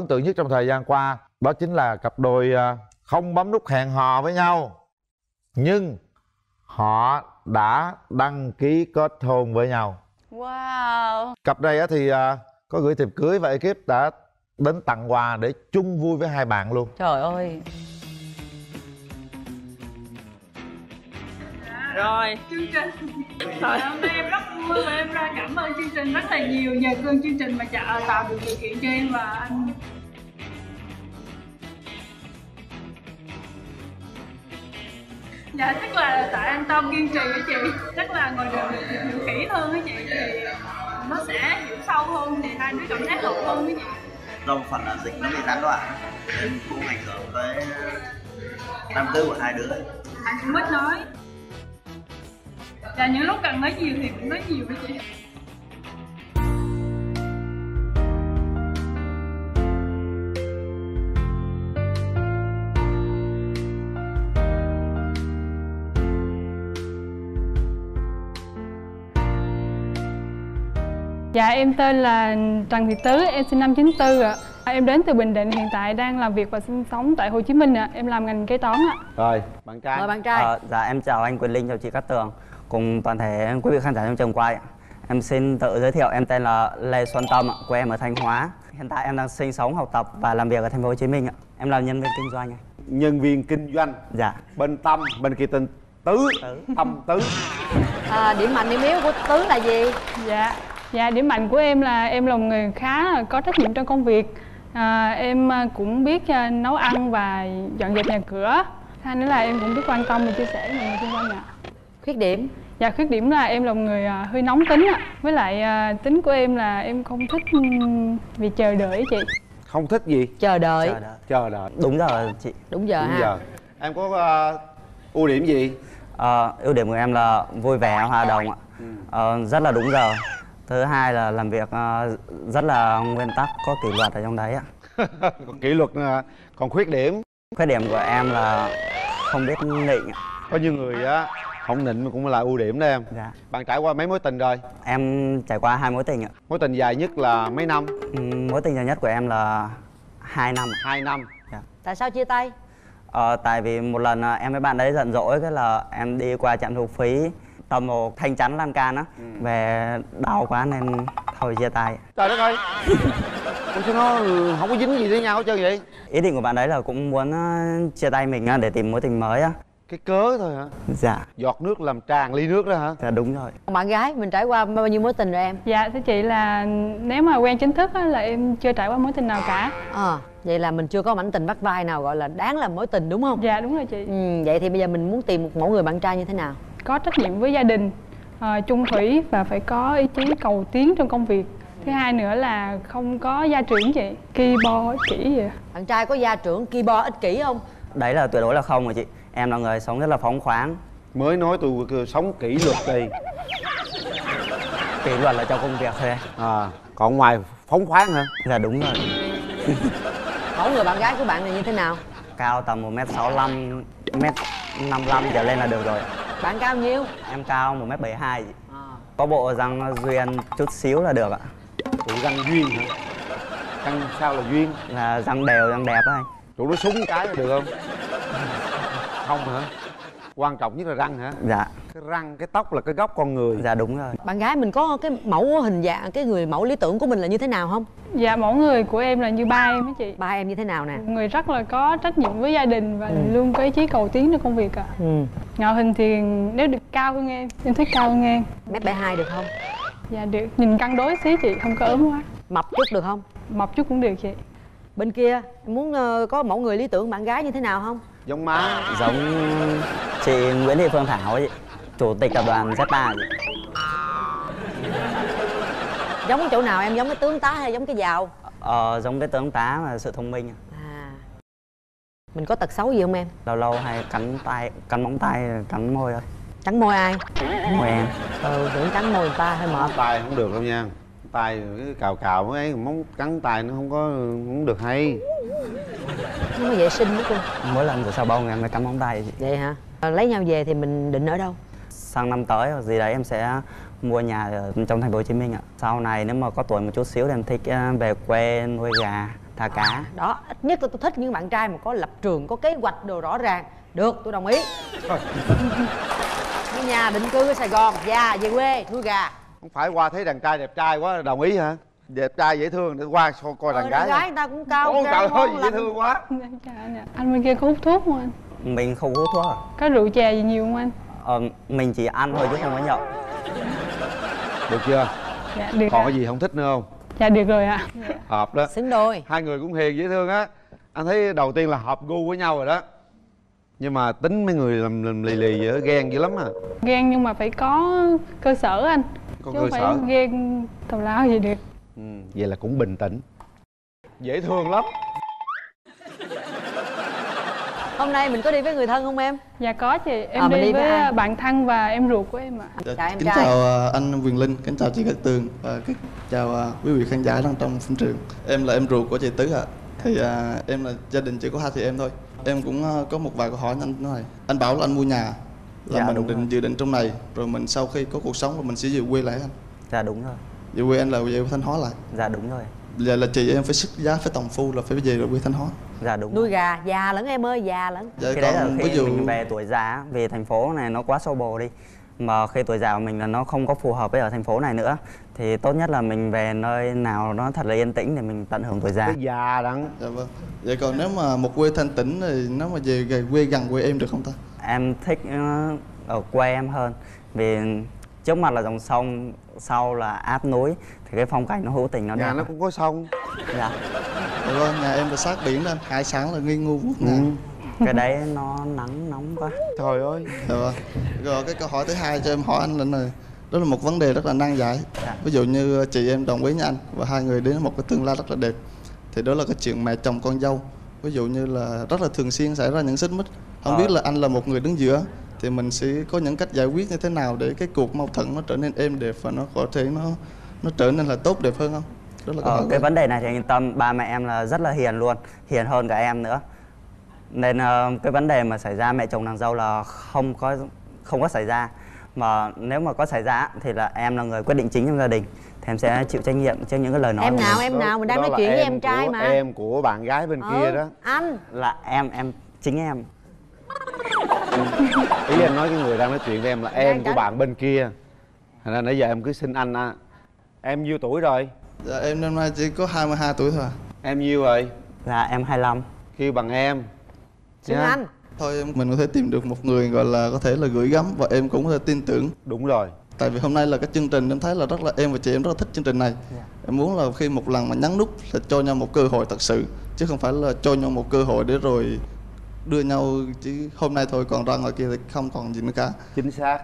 ấn tượng nhất trong thời gian qua đó chính là cặp đôi không bấm nút hẹn hò với nhau, nhưng họ đã đăng ký kết hôn với nhau. Wow. Cặp này thì có gửi thiệp cưới và ekip đã đến tặng quà để chung vui với hai bạn luôn. Trời ơi. Rồi chương trình hôm nay em rất vui và em cảm ơn chương trình rất là nhiều. Nhờ cơn chương trình mà tạo được điều kiện cho em và anh. Dạ chắc là tại anh Tâm kiên trì với chị, chắc là ngồi đường được hiểu kỹ hơn với chị thì nó sẽ hiểu sâu hơn thì hai đứa cảm giác hợp hơn với chị. Do một phần là dịch nó bị gián đoạn nên cũng ảnh hưởng tới năm tư của hai đứa. Anh cũng biết nói. Và những lúc cần nói nhiều thì cũng nói nhiều với chị. Dạ em tên là Trần Thị Tứ, em sinh năm 94 ạ. Em đến từ Bình Định, hiện tại đang làm việc và sinh sống tại Hồ Chí Minh ạ. Em làm ngành kế toán ạ. Rồi, bạn trai. mời bạn trai. Dạ em chào anh Quyền Linh, chào chị Cát Tường cùng toàn thể quý vị khán giả trong trường quay. Em xin tự giới thiệu, em tên là Lê Xuân Tâm, quê em ở Thanh Hóa. Hiện tại em đang sinh sống, học tập và làm việc ở thành phố Hồ Chí Minh ạ. Em là nhân viên kinh doanh ạ. Nhân viên kinh doanh. Dạ. Bên Tâm, bên kia tên Tứ. Tâm Tứ. Điểm mạnh điểm yếu của Tứ là gì? Dạ điểm mạnh của em là em là một người khá là có trách nhiệm trong công việc. Em cũng biết nấu ăn và dọn dẹp nhà cửa. Hai nữa là em cũng biết quan tâm và chia sẻ với mọi người xung quanh ạ. Khuyết điểm? Dạ khuyết điểm là em là một người hơi nóng tính ạ. Với lại tính của em là em không thích vì chờ đợi chị. Không thích gì? Chờ đợi. Chờ đợi. Đúng giờ chị. Đúng giờ ha. Giờ. Em có ưu điểm gì? Ưu điểm của em là vui vẻ, hòa đồng ạ. Rất là đúng giờ. Thứ hai là làm việc rất là nguyên tắc, có kỷ luật ở trong đấy ạ. Còn kỷ luật nữa. Còn khuyết điểm? Khuyết điểm của em là không biết nịnh ạ. Có nhiều người á không nịnh cũng là ưu điểm đó em. Dạ. Bạn trải qua mấy mối tình rồi? Em trải qua 2 mối tình ạ. Mối tình dài nhất là mấy năm? Mối tình dài nhất của em là 2 năm. 2 năm. Dạ. Tại sao chia tay? Tại vì một lần em với bạn đấy giận dỗi, cái là em đi qua trạm thu phí tầm một thanh chắn lan can á, về đau quá nên thôi chia tay. Trời đất ơi. Sao nó không có dính gì với nhau hết trơn vậy? Ý định của bạn đấy là cũng muốn chia tay mình để tìm mối tình mới á. Cái cớ thôi hả? Dạ. Giọt nước làm tràn ly nước đó hả? Dạ đúng rồi. Bạn gái mình trải qua bao nhiêu mối tình rồi em? Dạ thưa chị là nếu mà quen chính thức á, là em chưa trải qua mối tình nào cả. Vậy là mình chưa có mảnh tình vắt vai nào gọi là đáng làm mối tình đúng không? Dạ đúng rồi chị. Vậy thì bây giờ mình muốn tìm một mẫu người bạn trai như thế nào? Có trách nhiệm với gia đình, chung thủy và phải có ý chí cầu tiến trong công việc. Thứ hai nữa là không có gia trưởng chị, ki bo ích kỷ vậy. Bạn trai có gia trưởng ki bo ích kỷ không? Đấy là tuyệt đối là không rồi chị. Em là người sống rất là phóng khoáng. Mới nói tôi sống kỷ luật đi. Kỷ luật là trong công việc thôi. Còn ngoài phóng khoáng hả? Dạ đúng rồi. Mẫu người bạn gái của bạn này như thế nào? Cao tầm 1m65, 1m55 trở lên là được rồi. Bạn cao nhiêu? Em cao 1m72 chị. Có bộ răng duyên chút xíu là được ạ. Tụi răng duyên hả? Răng sao là duyên? Là răng đều, răng đẹp á anh. Tụi nó súng cái là được không? Không hả? Quan trọng nhất là răng hả? Dạ. Cái răng, cái tóc là cái gốc con người. Dạ đúng rồi. Bạn gái mình có cái mẫu hình dạng, cái người mẫu lý tưởng của mình là như thế nào không? Dạ mẫu người của em là như ba em á chị. Ba em như thế nào nè? Người rất là có trách nhiệm với gia đình và luôn có ý chí cầu tiến trong công việc ạ. Ngoại hình thì nếu được cao hơn em thích cao hơn em. 1m72 được không? Dạ được, nhìn cân đối xí chị, không có ốm quá. Mập chút được không? Mập chút cũng được chị. Bên kia em muốn có mẫu người lý tưởng bạn gái như thế nào không? Giống má. Giống chị Nguyễn Thị Phương Thảo ấy chị, chủ tịch tập đoàn Z3 chị. Giống chỗ nào em, giống cái tướng tá hay giống cái giàu? Giống cái tướng tá và sự thông minh. Mình có tật xấu gì không em? Lâu lâu hay cắn tay, cắn móng tay, cắn môi thôi. Cắn môi ai? Môi em. Tưởng cắn môi người ta hơi mệt. Tay không được đâu nha. Tay cái cào cào mấy ấy, móng cắn tay nó không được hay. Nó có vệ sinh nữa cô. Mỗi lần rửa xà bông em phải cắn móng tay chị. Vậy hả? Lấy nhau về thì mình định ở đâu? Sang năm tới hoặc gì đấy em sẽ mua nhà ở trong thành phố Hồ Chí Minh ạ. Sau này nếu mà có tuổi một chút xíu thì em thích về quê nuôi gà, thả cá. Đó, ít nhất tôi thích những bạn trai mà có lập trường, có kế hoạch đồ rõ ràng. Được, tôi đồng ý. Ở nhà định cư ở Sài Gòn, già về quê nuôi gà. Không phải qua thấy đàn trai đẹp trai quá đồng ý hả? Đẹp trai dễ thương để qua coi đàn gái. Đàn gái người ta cũng cao. Ôi trời ơi ngon dễ lành. thương quá. Chào anh ạ. Anh bên kia có hút thuốc không anh? Mình không hút thuốc à? Có rượu chè gì nhiều không anh? Mình chỉ ăn thôi chứ không có nhậu. Được chưa? Dạ được Còn ạ. cái gì không thích nữa không? Dạ được rồi ạ. Hợp đó. Xứng đôi. Hai người cũng hiền dễ thương á. Anh thấy đầu tiên là hợp gu với nhau rồi đó. Nhưng mà tính mấy người làm lì lì vậy đó, ghen dữ lắm à. Ghen nhưng mà phải có cơ sở anh. Có Chứ cơ không phải sở. ghen tào lao gì được. Vậy là cũng bình tĩnh. Dễ thương lắm. Hôm nay mình có đi với người thân không em? Dạ có chị, em mình đi đi với với ai? bạn thân và em ruột của em ạ. Chào em Kính trai. chào anh Quyền Linh, kính chào chị Cát Tường và chào quý vị khán giả đang trong phim trường. Em là em ruột của chị Tứ ạ. Thì em là gia đình chỉ có hai chị em thôi. Em cũng có một vài câu hỏi anh nói. Anh bảo là anh mua nhà là Dạ, mình đúng rồi. dự định trong này, rồi mình sau khi có cuộc sống rồi mình sẽ về quê lại anh. Dạ đúng rồi. Về quê anh là về Thanh Hóa lại. Dạ đúng rồi. Giờ là chị em phải xuất giá phải tòng phu là phải về rồi quê Thanh Hóa. Dạ đúng Nuôi rồi. gà, già lẫn em ơi, già lẫn. Dạ, Cái đấy là còn khi ví dụ mình về tuổi già, về thành phố này nó quá xô bồ đi. Mà khi tuổi già của mình là nó không có phù hợp với ở thành phố này nữa, thì tốt nhất là mình về nơi nào nó thật là yên tĩnh để mình tận hưởng tuổi già. Cái già đặng. dạ vâng. Vậy còn nếu mà một quê thanh tĩnh thì nếu mà về quê gần quê em được không ta? Em thích ở quê em hơn, vì trước mặt là dòng sông, sau là áp núi, thì cái phong cảnh nó hữu tình nó Nhà đẹp. nó cũng có sông. Dạ. Dạ vâng, nhà em là sát biển nên hải sản là nghi ngu vút nè. Cái đấy nó nắng nóng quá. Trời ơi. Dạ vâng. Rồi cái câu hỏi thứ hai cho em hỏi anh là này, đó là một vấn đề rất là nan giải. Dạ. Ví dụ như chị em đồng ý với anh và hai người đến một cái tương lai rất là đẹp, thì đó là cái chuyện mẹ chồng con dâu. Ví dụ như là rất là thường xuyên xảy ra những xích mích. Không biết là anh là một người đứng giữa thì mình sẽ có những cách giải quyết như thế nào để cái cuộc mâu thuẫn nó trở nên êm đẹp và nó có thể nó trở nên là tốt đẹp hơn không? Đó là câu hỏi của Cái em. vấn đề này thì yên tâm, ba mẹ em là rất là hiền luôn, hiền hơn cả em nữa. Nên cái vấn đề mà xảy ra mẹ chồng nàng dâu là không có xảy ra. Mà nếu mà có xảy ra thì là em là người quyết định chính trong gia đình, thì em sẽ chịu trách nhiệm trước những cái lời nói Em của nào mình. em nào mình đang Đó nói là chuyện với em trai của mà. Em của bạn gái bên kia đó. Anh. Là em chính em. Ý anh nói cái người đang nói chuyện với em là em của tránh. bạn bên kia. Thành ra nãy giờ em cứ xin anh á. Em nhiêu tuổi rồi? Dạ, em năm nay chỉ có 22 tuổi thôi à. Em nhiêu rồi? Là em 25. Kêu bằng em. Xưng Nha. anh. Thôi mình có thể tìm được một người gọi là có thể là gửi gắm và em cũng có thể tin tưởng. Đúng rồi. Tại vì hôm nay là cái chương trình em thấy là rất là em và chị em rất là thích chương trình này. Em muốn là khi một lần mà nhấn nút là cho nhau một cơ hội thật sự, chứ không phải là cho nhau một cơ hội để rồi đưa nhau chỉ hôm nay thôi, còn ra ngoài kia thì không còn gì nữa cả. Chính xác.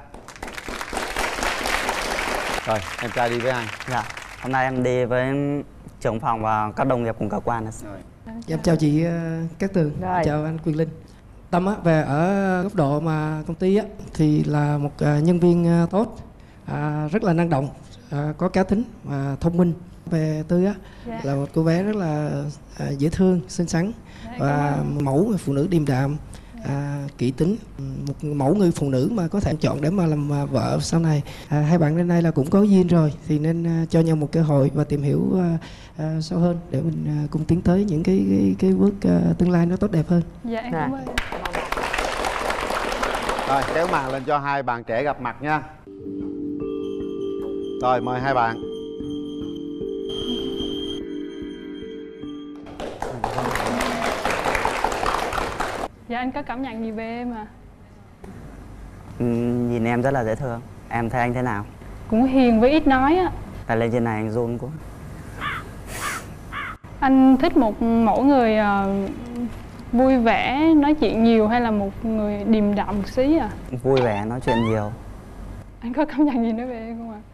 Rồi em trai đi với ai? Dạ. Hôm nay em đi với trưởng phòng và các đồng nghiệp cùng cơ quan. Em chào chị Cát Tường, Rồi. chào anh Quyền Linh. Tâm á, về ở góc độ mà công ty á, thì là một nhân viên tốt, rất là năng động, có cá tính và thông minh. Về Tư á, Dạ. là một cô bé rất là dễ thương, xinh xắn và mẫu người phụ nữ điềm đạm, kỹ tính, một mẫu người phụ nữ mà có thể chọn để mà làm vợ sau này. Hai bạn đến nay là cũng có duyên rồi thì nên cho nhau một cơ hội và tìm hiểu sâu hơn để mình cùng tiến tới những cái bước tương lai nó tốt đẹp hơn. Dạ em Dạ. cảm ơn. Rồi kéo màn lên cho hai bạn trẻ gặp mặt nha. Rồi mời hai bạn. Dạ anh có cảm nhận gì về em à? Nhìn em rất là dễ thương. Em thấy anh thế nào? Cũng hiền với ít nói á. Tại lên trên này anh run quá. Anh thích một mẫu người vui vẻ, nói chuyện nhiều hay là một người điềm đạm một xí à? Vui vẻ, nói chuyện nhiều. Anh có cảm nhận gì nói về em không ạ?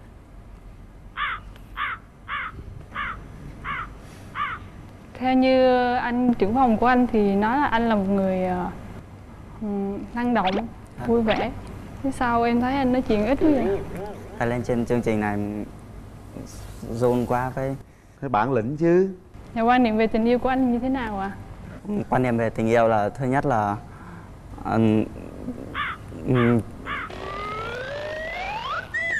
Theo như anh trưởng phòng của anh thì nói là anh là một người năng động, vui vẻ. Thế sao em thấy anh nói chuyện ít quá vậy? Tại lên trên chương trình này run quá với. Cái bản lĩnh chứ. Nhà quan niệm về tình yêu của anh như thế nào ạ? Quan niệm về tình yêu là thứ nhất là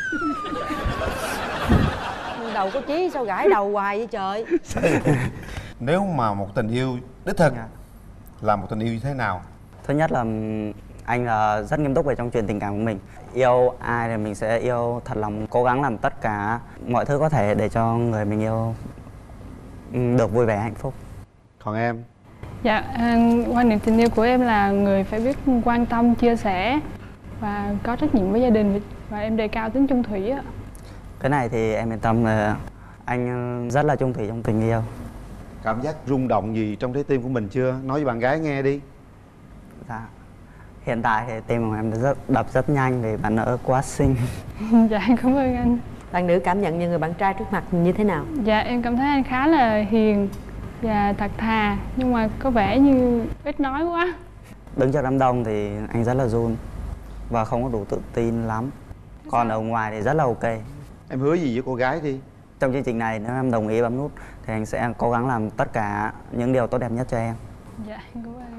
Đầu có chí sao gãi đầu hoài vậy trời? Nếu mà một tình yêu đích thực Dạ. là một tình yêu như thế nào? Thứ nhất là anh là rất nghiêm túc về trong chuyện tình cảm của mình. Yêu ai thì mình sẽ yêu thật lòng, cố gắng làm tất cả mọi thứ có thể để cho người mình yêu được vui vẻ hạnh phúc. Còn em? Dạ, quan điểm tình yêu của em là người phải biết quan tâm, chia sẻ và có trách nhiệm với gia đình, và em đề cao tính chung thủy ạ. Cái này thì em yên tâm là anh rất là chung thủy trong tình yêu. Cảm giác rung động gì trong trái tim của mình chưa? Nói với bạn gái nghe đi. Dạ. Hiện tại thì tim của em đập rất nhanh vì bạn nữ quá xinh. Dạ, cảm ơn anh. Bạn nữ cảm nhận về người bạn trai trước mặt như thế nào? Dạ, em cảm thấy anh khá là hiền và thật thà, nhưng mà có vẻ như ít nói quá. Đứng trước đám đông thì anh rất là run và không có đủ tự tin lắm. Còn ở ngoài thì rất là ok. Em hứa gì với cô gái đi. Trong chương trình này nếu em đồng ý bấm nút thì anh sẽ cố gắng làm tất cả những điều tốt đẹp nhất cho em. Dạ, cảm ơn anh.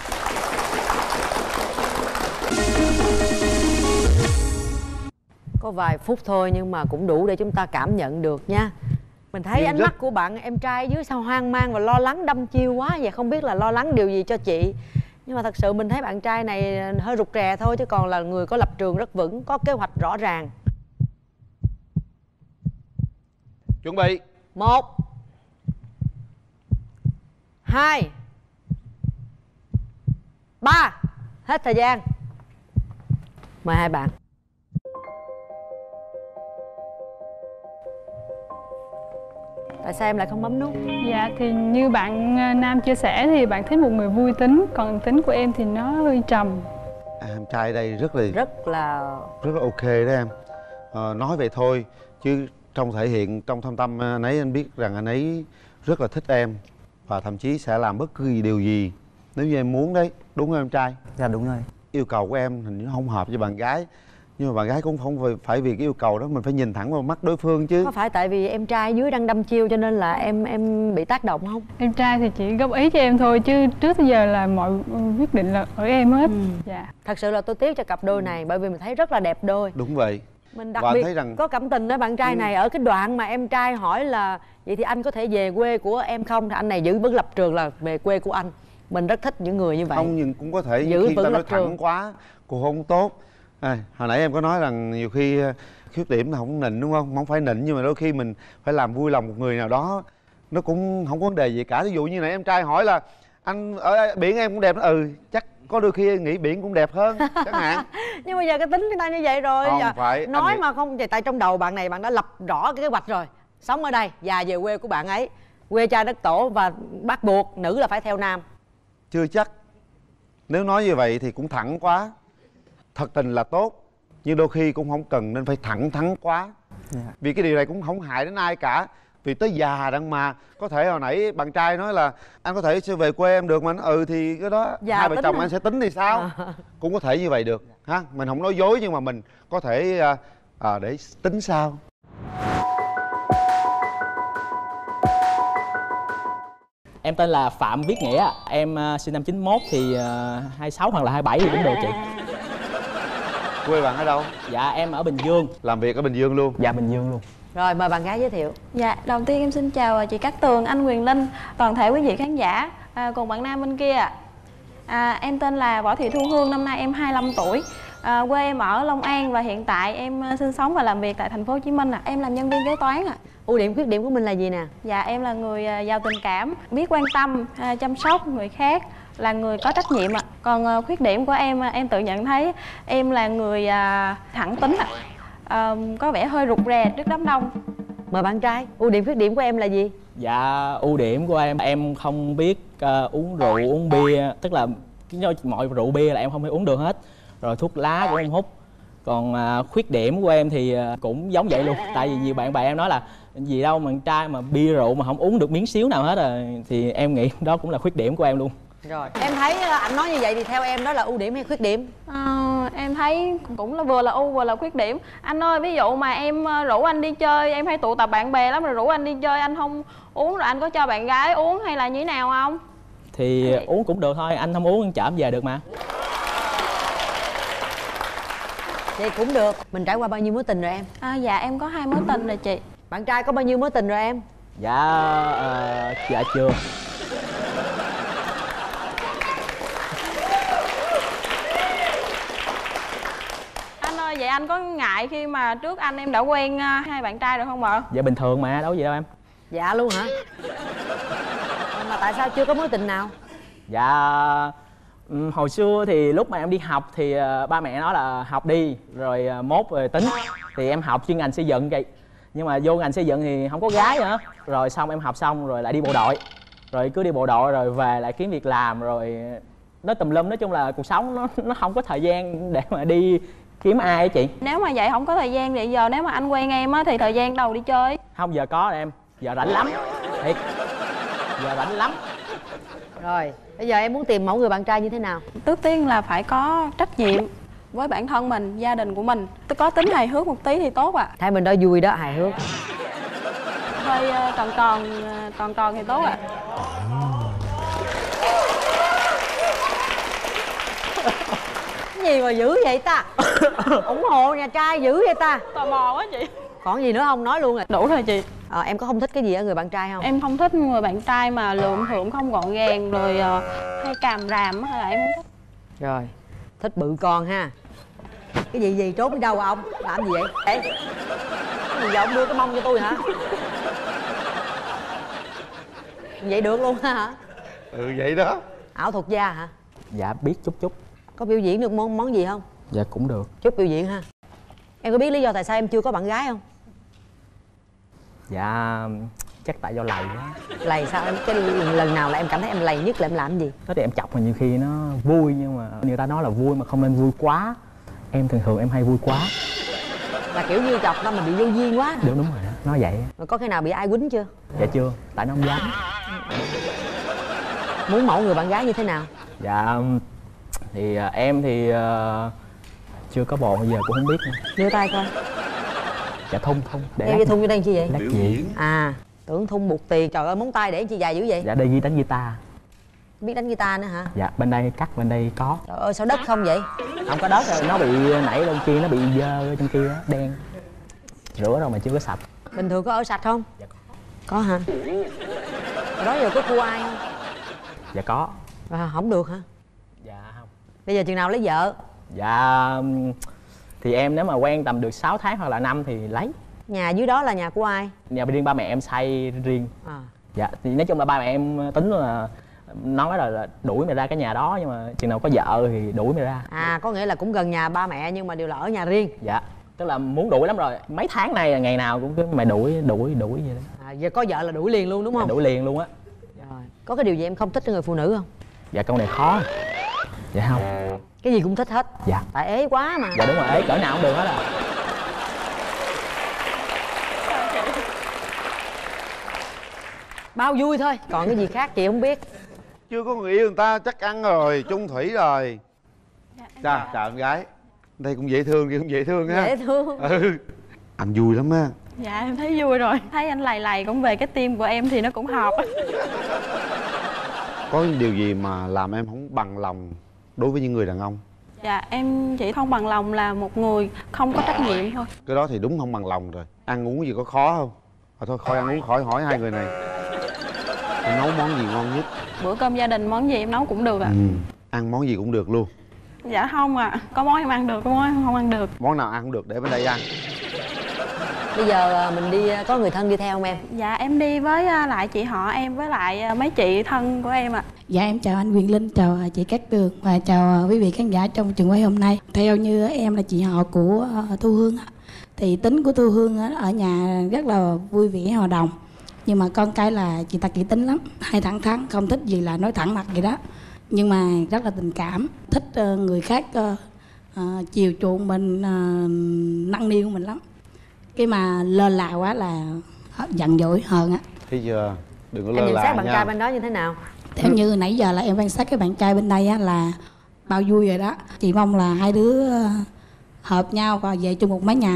Có vài phút thôi nhưng mà cũng đủ để chúng ta cảm nhận được nha. Mình thấy Nhưng ánh mắt của bạn em trai dưới sao hoang mang và lo lắng đăm chiêu quá vậy, không biết là lo lắng điều gì cho chị. Nhưng mà thật sự mình thấy bạn trai này hơi rụt rè thôi, chứ còn là người có lập trường rất vững, có kế hoạch rõ ràng. Chuẩn bị. 1 2 3. Hết thời gian. Mời hai bạn. Tại sao em lại không bấm nút? Dạ, thì như bạn nam chia sẻ thì bạn thích một người vui tính, còn tính của em thì nó hơi trầm. Em trai ở đây rất là ok đó em. Nói vậy thôi chứ trong thể hiện, trong thâm tâm anh ấy, anh biết rằng anh ấy rất là thích em và thậm chí sẽ làm bất cứ điều gì nếu như em muốn đấy, đúng không em trai? Dạ đúng rồi. Yêu cầu của em hình như không hợp với bạn gái, nhưng mà bạn gái cũng không phải vì cái yêu cầu đó mình phải nhìn thẳng vào mắt đối phương chứ. Có phải tại vì em trai dưới đang đâm chiêu cho nên là em bị tác động không? Em trai thì chỉ góp ý cho em thôi, chứ trước tới giờ là mọi quyết định là ở em hết. Dạ. Thật sự là tôi tiếc cho cặp đôi này, bởi vì mình thấy rất là đẹp đôi. Đúng vậy. Mình đặc Và biệt thấy rằng có cảm tình với bạn trai này ở cái đoạn mà em trai hỏi là vậy thì anh có thể về quê của em không, thì anh này giữ vững lập trường là về quê của anh. Mình rất thích những người như vậy. không, nhưng cũng có thể giữ khi vững ta nói lập trường. thẳng quá cũng không tốt. Hồi nãy em có nói rằng nhiều khi khuyết điểm là không nịnh, đúng không? Không phải nịnh, nhưng mà đôi khi mình phải làm vui lòng một người nào đó, nó cũng không có vấn đề gì cả. Ví dụ như nãy em trai hỏi là anh ở biển em cũng đẹp, chắc có đôi khi nghĩ biển cũng đẹp hơn chẳng hạn. Nhưng bây giờ cái tính người ta như vậy rồi. Không Giờ phải, nói anh mà không, tại trong đầu bạn này bạn đã lập rõ cái kế hoạch rồi. Sống ở đây, già về quê của bạn ấy, quê cha đất tổ, và bắt buộc nữ là phải theo nam. Chưa chắc. Nếu nói như vậy thì cũng thẳng quá. Thật tình là tốt, nhưng đôi khi cũng không cần nên phải thẳng thắn quá. Vì cái điều này cũng không hại đến ai cả. Vì tới già đặng mà. Có thể hồi nãy bạn trai nói là anh có thể sẽ về quê em được mà. Thì cái đó Dạ, hai vợ chồng à. anh sẽ tính thì sao. Cũng có thể như vậy được ha. Mình không nói dối, nhưng mà mình có thể để tính sau. Em tên là Phạm Viết Nghĩa. Em sinh năm 91 thì 26 hoặc là 27 thì cũng được chị. Quê bạn ở đâu? Dạ em ở Bình Dương. Làm việc ở Bình Dương luôn? Dạ Bình Dương luôn. Rồi mời bạn gái giới thiệu. Dạ, đầu tiên em xin chào chị Cát Tường, anh Quyền Linh, toàn thể quý vị khán giả, cùng bạn nam bên kia. Em tên là Võ Thị Thu Hương, năm nay em 25 tuổi. Quê em ở Long An và hiện tại em sinh sống và làm việc tại thành phố Hồ Chí Minh. Em làm nhân viên kế toán. Ưu điểm khuyết điểm của mình là gì nè? Dạ em là người giàu tình cảm, biết quan tâm, chăm sóc người khác, là người có trách nhiệm. Còn khuyết điểm của em tự nhận thấy em là người thẳng tính, có vẻ hơi rụt rè trước đám đông. Mời bạn trai, ưu điểm khuyết điểm của em là gì? Dạ ưu điểm của em không biết uống rượu, uống bia. Tức là mọi rượu bia là em không thể uống được hết. Rồi thuốc lá cũng không hút. Còn khuyết điểm của em thì cũng giống vậy luôn. Tại vì nhiều bạn bè em nói là gì đâu mà con trai mà bia rượu mà không uống được miếng xíu nào hết rồi. Thì em nghĩ đó cũng là khuyết điểm của em luôn. Rồi em thấy anh nói như vậy thì theo em đó là ưu điểm hay khuyết điểm? Em thấy cũng là vừa là ưu vừa là khuyết điểm. Anh ơi, ví dụ mà em rủ anh đi chơi, em hay tụ tập bạn bè lắm, rồi rủ anh đi chơi anh không uống, rồi anh có cho bạn gái uống hay là như thế nào không? Thì uống cũng được thôi, anh không uống anh chở em về được mà. Vậy cũng được. Mình trải qua bao nhiêu mối tình rồi em? Dạ em có 2 mối tình rồi chị. Bạn trai có bao nhiêu mối tình rồi em? Dạ chưa. Anh ơi, vậy anh có ngại khi mà trước anh em đã quen hai bạn trai rồi không ạ? Dạ bình thường mà, đâu có gì đâu em. Dạ luôn hả? Mà tại sao chưa có mối tình nào? Dạ hồi xưa thì lúc mà em đi học thì ba mẹ nói là học đi rồi mốt rồi tính. Thì em học chuyên ngành xây dựng vậy. Nhưng mà vô ngành xây dựng thì không có gái nữa. Rồi xong em học xong rồi lại đi bộ đội. Rồi cứ đi bộ đội rồi về lại kiếm việc làm rồi nó tùm lum. Nói chung là cuộc sống nó không có thời gian để mà đi kiếm ai á chị. Nếu mà vậy không có thời gian thì giờ nếu mà anh quen em á thì thời gian đâu đi chơi? Không, giờ có rồi em. Giờ rảnh lắm. Thiệt. Giờ rảnh lắm. Rồi, bây giờ em muốn tìm mẫu người bạn trai như thế nào? Trước tiên là phải có trách nhiệm với bản thân mình, gia đình của mình. Tôi có tính hài hước một tí thì tốt ạ. Thấy mình đó vui đó, hài hước. Hơi tròn tròn thì tốt ạ. Cái gì mà dữ vậy ta? Ủng hộ nhà trai dữ vậy ta? Tò mò quá chị. Còn gì nữa không? Nói luôn rồi. Đủ rồi chị. Em có không thích cái gì ở người bạn trai không? Em không thích người bạn trai mà lượm thượm không gọn gàng rồi hay càm ràm á, là em không thích. Rồi, thích bự con ha. Cái gì trốn đi đâu à ông? Làm gì vậy? Ê, cái gì vậy ông đưa cái mông cho tôi hả? Vậy được luôn hả? Ừ vậy đó. Ảo thuật gia hả? Dạ biết chút chút. Có biểu diễn được món gì không? Dạ cũng được. Chút biểu diễn ha. Em có biết lý do tại sao em chưa có bạn gái không? Dạ chắc tại do lầy quá. Lầy sao em? Cái lần nào là em cảm thấy em lầy nhất là em làm cái gì? Đó thì em chọc mà nhiều khi nó vui nhưng mà người ta nói là vui mà không nên vui quá. Em thường em hay vui quá. Là kiểu như chọc nó mà bị vô duyên quá. Đúng rồi đó, nói vậy. Rồi có khi nào bị ai quýnh chưa? Dạ chưa, tại nó không dám. Muốn mẫu người bạn gái như thế nào? Dạ thì em thì chưa có bồ, bây giờ cũng không biết nữa. Đưa tay coi. Dạ thun để em cái thun vô đây chi vậy? lát diễn. À, tưởng thun buộc tiền. Trời ơi, móng tay để chi dài dữ vậy? Dạ đây ghi đánh guitar. Biết đánh guitar nữa hả? Dạ bên đây cắt, bên đây có. Trời ơi, sao đất không vậy? Không có đất rồi, nó bị nảy lên kia, nó bị dơ trên kia đen. Rửa rồi mà chưa có sạch. Bình thường có ở sạch không? Dạ có hả? Hồi đó giờ có cua ai không? Dạ có. À, không được hả? Dạ không. Bây giờ chừng nào lấy vợ? Dạ thì em nếu mà quen tầm được 6 tháng hoặc là năm thì lấy. Nhà dưới đó là nhà của ai? Nhà riêng ba mẹ em xây riêng. Dạ thì nói chung là ba mẹ em tính là nói là đuổi mày ra cái nhà đó, nhưng mà chừng nào có vợ thì đuổi mày ra. À, có nghĩa là cũng gần nhà ba mẹ nhưng mà đều là ở nhà riêng. Dạ, tức là muốn đuổi lắm rồi. Mấy tháng này ngày nào cũng cứ mày đuổi vậy đó. À, giờ có vợ là đuổi liền luôn đúng không? Dạ, đuổi liền luôn á. Rồi, có cái điều gì em không thích ở người phụ nữ không? Dạ câu này khó. Dạ không. Cái gì cũng thích hết. Dạ. Tại ế quá mà. Dạ đúng rồi, ế cỡ nào cũng được hết à. Bao vui thôi, còn cái gì khác chị không biết. Chưa có người yêu người ta chắc ăn rồi, chung thủy rồi. Chà, chào em gái. Đây cũng dễ thương, kia cũng dễ thương ha. Dễ thương. Ừ. Anh vui lắm á. Dạ em thấy vui rồi. Thấy anh lầy cũng về cái tim của em thì nó cũng hợp. Có điều gì mà làm em không bằng lòng đối với những người đàn ông? Dạ em chỉ không bằng lòng là một người không có trách nhiệm thôi. Cái đó thì đúng không bằng lòng rồi. Ăn uống gì có khó không? Thôi khỏi ăn uống, khỏi hỏi hai người này. Em nấu món gì ngon nhất? Bữa cơm gia đình món gì em nấu cũng được ạ. Ăn món gì cũng được luôn? Dạ không ạ. Có món em ăn được, có món em không ăn được. Món nào ăn cũng được để bên đây ăn. Bây giờ mình đi, có người thân đi theo không em? Dạ em đi với lại chị họ em với lại mấy chị thân của em ạ. Dạ em chào anh Quyền Linh, chào chị Cát Tường và chào quý vị khán giả trong trường quay hôm nay. Theo như em là chị họ của Thu Hương thì tính của Thu Hương ở nhà rất là vui vẻ hòa đồng. Nhưng mà con cái là chị ta kỹ tính lắm, hay thẳng thắn, không thích gì là nói thẳng mặt vậy đó. Nhưng mà rất là tình cảm, thích người khác chiều chuộng mình, nâng niu mình lắm. Cái mà lơ là quá là giận dỗi hơn á. Thấy chưa? Đừng có lơ là nha. Em nhận xét bạn trai bên đó như thế nào? Theo như nãy giờ là em quan sát cái bạn trai bên đây á là bao vui rồi đó. Chị mong là hai đứa hợp nhau và về chung một mái nhà.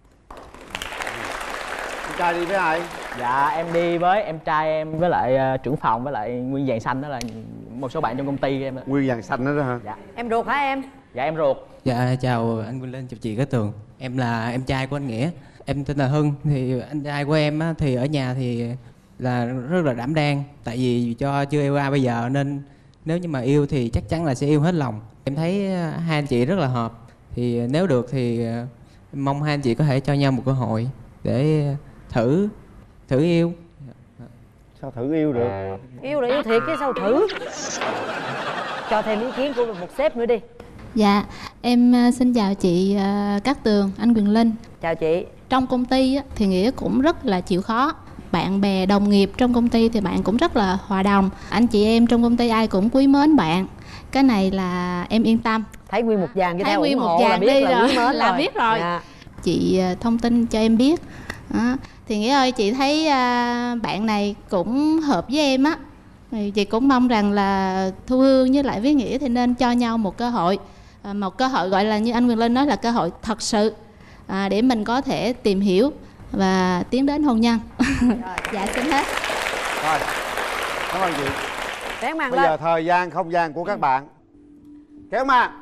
Bạn trai đi với ai? Dạ em đi với em trai em với lại trưởng phòng với lại Nguyên Vàng Xanh, đó là một số bạn trong công ty em. Nguyên Vàng Xanh đó hả? Dạ. Em ruột hả em? Dạ em ruột. Dạ chào anh Quyền Linh, chào chị Cát Tường. Em là em trai của anh Nghĩa. Em tên là Hưng. Thì anh trai của em á, thì ở nhà thì là rất là đảm đang. Tại vì cho chưa yêu ai bây giờ nên nếu như mà yêu thì chắc chắn là sẽ yêu hết lòng. Em thấy hai anh chị rất là hợp. Thì nếu được thì mong hai anh chị có thể cho nhau một cơ hội để thử yêu. Sao thử yêu được? Yêu là yêu thiệt chứ sao thử. Cho thêm ý kiến của một sếp nữa đi. Dạ, em xin chào chị Cát Tường, anh Quyền Linh. Chào chị. Trong công ty thì Nghĩa cũng rất là chịu khó. Bạn bè, đồng nghiệp trong công ty thì bạn cũng rất là hòa đồng. Anh chị em trong công ty ai cũng quý mến bạn. Cái này là em yên tâm. Thấy nguyên một dàn cái thấy theo nguyên ủng một hộ là dàn biết đi là rồi quý mến là rồi. biết rồi. Dạ. Chị thông tin cho em biết. Đó. Thì Nghĩa ơi, chị thấy bạn này cũng hợp với em á. Thì chị cũng mong rằng là Thu Hương với lại với Nghĩa thì nên cho nhau một cơ hội. Một cơ hội gọi là như anh Quyền Linh nói là cơ hội thật sự để mình có thể tìm hiểu và tiến đến hôn nhân. Dạ xin hết. Rồi, cảm ơn chị. Kéo màn Bây lên. giờ thời gian, không gian của các bạn. Kéo màn.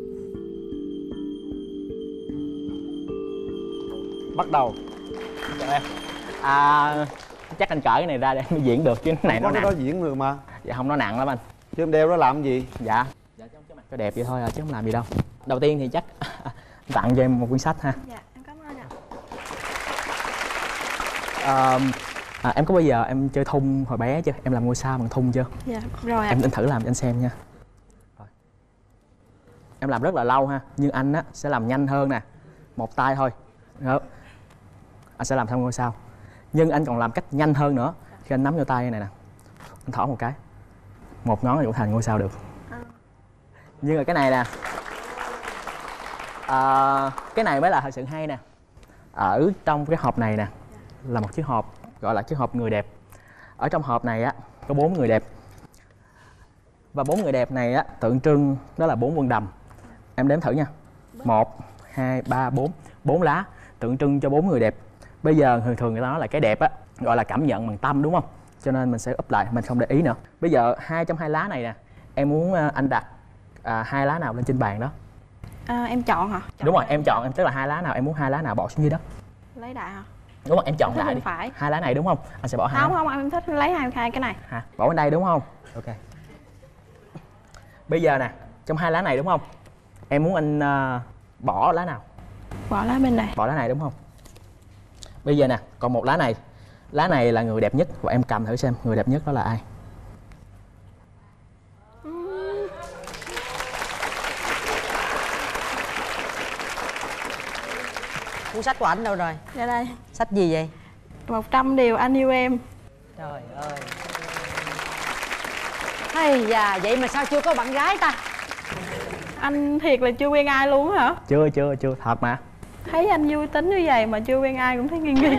Bắt đầu. Chào em. Chắc anh cởi cái này ra để em diễn được chứ cái này Không nó có cái nặng. đó diễn được mà. Dạ không, nó nặng lắm anh. Chứ em đeo nó làm gì? Dạ cho đẹp vậy thôi chứ không làm gì đâu. Đầu tiên thì chắc tặng cho em một quyển sách ha. Dạ, em cảm ơn ạ. Em có bao giờ em chơi thun hồi bé chưa? Em làm ngôi sao bằng thun chưa? Dạ, rồi ạ. Em thử làm cho anh xem nha. Rồi. Em làm rất là lâu ha, nhưng anh á sẽ làm nhanh hơn nè. Một tay thôi. Đó. Anh sẽ làm theo ngôi sao. Nhưng anh còn làm cách nhanh hơn nữa. Khi anh nắm vô tay này nè, anh thỏ một cái, một ngón thì cũng thành ngôi sao được. Nhưng mà cái này nè, cái này mới là thật sự hay nè. Ở trong cái hộp này nè là một chiếc hộp gọi là chiếc hộp người đẹp. Ở trong hộp này á có 4 người đẹp. Và 4 người đẹp này á tượng trưng đó là 4 vân đầm. Em đếm thử nha. 1, 2, 3, 4. 4 lá tượng trưng cho 4 người đẹp. Bây giờ thường người ta nói là cái đẹp á gọi là cảm nhận bằng tâm, đúng không? Cho nên mình sẽ úp lại, mình không để ý nữa. Bây giờ trong hai lá này nè, em muốn anh đặt hai lá nào lên trên bàn đó? Em chọn hả? Đúng rồi, em chọn, tức là hai lá nào, em muốn hai lá nào bỏ xuống dưới đất? Lấy đại hả? Đúng rồi, em chọn Thích đại đi. phải. Hai lá này đúng không? Anh sẽ bỏ hai. Không, em thích lấy hai cái này. Hả? Bỏ bên đây đúng không? Ok. Bây giờ nè, trong hai lá này đúng không? Em muốn anh bỏ lá nào? Bỏ lá bên này. Bỏ lá này đúng không? Bây giờ nè, còn một lá này. Lá này là người đẹp nhất và em cầm thử xem người đẹp nhất đó là ai. Cuốn sách của anh đâu rồi? Dạ đây. Sách gì vậy? 100 điều anh yêu em. Trời ơi. Hay da, vậy mà sao chưa có bạn gái ta? Anh thiệt là chưa quen ai luôn hả? Chưa, thật mà. Thấy anh vui tính như vậy mà chưa quen ai cũng thấy nghi nghi.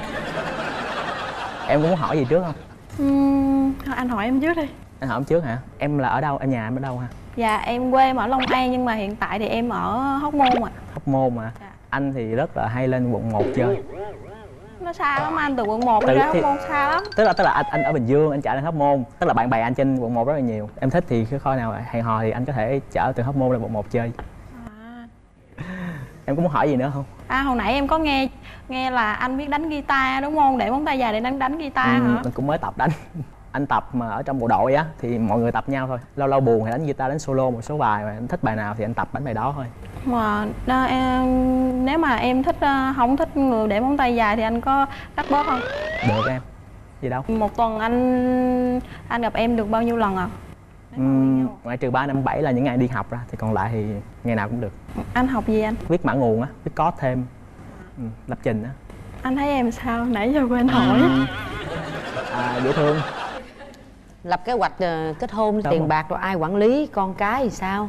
Em có muốn hỏi gì trước không? Anh hỏi em trước đi. Anh hỏi em trước hả? Em là ở đâu? Ở nhà em ở đâu ha? Dạ em quê em ở Long An nhưng mà hiện tại thì em ở Hóc Môn ạ. Hóc Môn mà. Dạ. Anh thì rất là hay lên quận 1 chơi. Nó xa lắm anh, từ quận 1 đi ra Hóc Môn xa lắm. Tức là anh ở Bình Dương, anh chạy lên Hóc Môn. Tức là bạn bè anh trên quận 1 rất là nhiều. Em thích thì cái coi nào hẹn hò thì anh có thể chở từ Hóc Môn lên quận 1 chơi. Em có muốn hỏi gì nữa không? Hồi nãy em có nghe là anh biết đánh guitar đúng không? Để móng tay dài để đánh guitar hả? Mình cũng mới tập đánh. Anh tập mà ở trong bộ đội á thì mọi người tập nhau thôi. Lâu lâu buồn thì đánh guitar, đánh solo một số bài, mà anh thích bài nào thì anh tập đánh bài đó thôi. Mà nếu mà em thích không thích người để móng tay dài thì anh có cắt bớt không? Được em. Gì đâu. Một tuần anh gặp em được bao nhiêu lần ạ? Ngoại trừ 3, 5, 7 là những ngày đi học ra thì còn lại thì ngày nào cũng được. Anh học gì anh? Viết mã nguồn á, viết code thêm, lập trình á. Anh thấy em sao? Nãy giờ quên hỏi. Dễ thương. Lập kế hoạch kết hôn, Đúng tiền rồi. bạc rồi ai quản lý, con cái thì sao?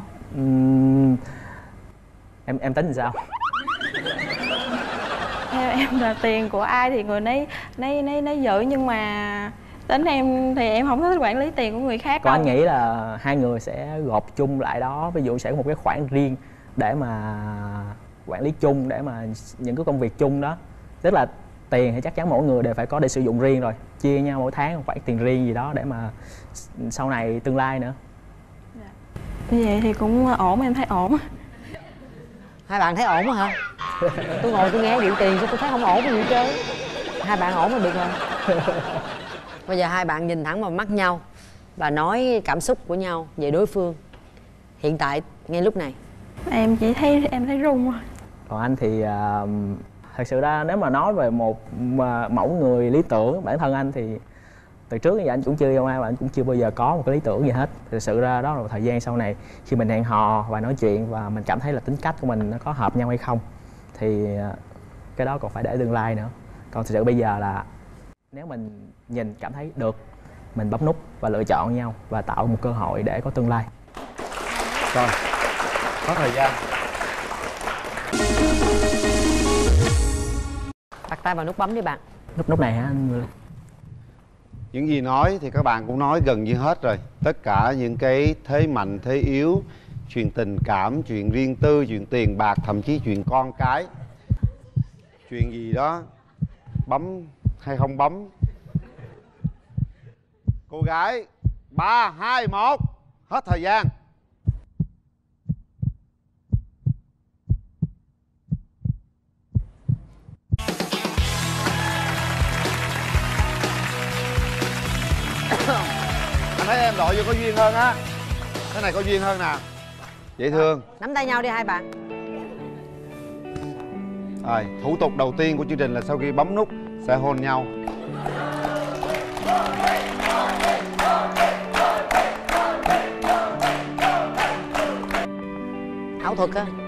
Em tính thì sao? Theo em là tiền của ai thì người nấy giữ, nhưng mà tính em thì em không thích quản lý tiền của người khác. Còn anh nghĩ là hai người sẽ gộp chung lại đó, ví dụ sẽ có một cái khoản riêng để mà quản lý chung, để mà những cái công việc chung đó. Tức là tiền thì chắc chắn mỗi người đều phải có để sử dụng riêng rồi, chia nhau mỗi tháng một khoản tiền riêng gì đó để mà sau này tương lai nữa. Như vậy thì cũng ổn, em thấy ổn. Hai bạn thấy ổn hả? Tôi ngồi tôi nghe vụ tiền sao tôi thấy không ổn gì hết trơn. Hai bạn ổn là được rồi. Bây giờ hai bạn nhìn thẳng vào mắt nhau và nói cảm xúc của nhau về đối phương hiện tại ngay lúc này. Em chỉ thấy em thấy run rồi. Còn anh thì thật sự ra nếu mà nói về một mẫu người lý tưởng, bản thân anh thì từ trước giờ anh cũng chưa yêu ai và anh cũng chưa bao giờ có một cái lý tưởng gì hết. Thực sự ra đó là một thời gian sau này khi mình hẹn hò và nói chuyện và mình cảm thấy là tính cách của mình nó có hợp nhau hay không thì cái đó còn phải để tương lai nữa. Còn thực sự bây giờ là nếu mình nhìn cảm thấy được, mình bấm nút và lựa chọn nhau và tạo một cơ hội để có tương lai. Rồi, có thời gian. Đặt tay vào nút bấm đi bạn. Nút này hả anh? Những gì nói thì các bạn cũng nói gần như hết rồi. Tất cả những cái thế mạnh, thế yếu, chuyện tình cảm, chuyện riêng tư, chuyện tiền bạc, thậm chí chuyện con cái, chuyện gì đó bấm hay không bấm. Cô gái 3, 2, 1 hết thời gian. Anh thấy em đội vô có duyên hơn á. Cái này có duyên hơn nè. Dễ thương. Nắm tay nhau đi hai bạn. Rồi, thủ tục đầu tiên của chương trình là sau khi bấm nút sẽ hôn nhau. Ảo thuật á.